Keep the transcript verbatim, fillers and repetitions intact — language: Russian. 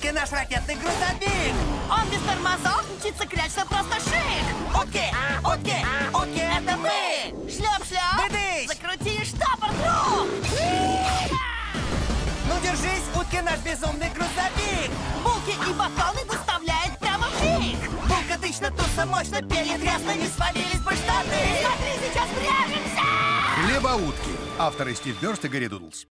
Утки наш ракетный грузовик. Он без тормозов мчится клячно просто шик. Утки, утки, утки, это мы. Шлеп-шлеп. Быдысь. Закрути штопор, друг. Ну держись, утки наш безумный грузовик. Булки и батоны доставляет прямо в пик. Булка тычно, туса мощно, перья трясно, не свалились бы штаны. Смотри, сейчас прячемся. Хлебоутки. Авторы Стив Бёрст и Гарри Дудлс.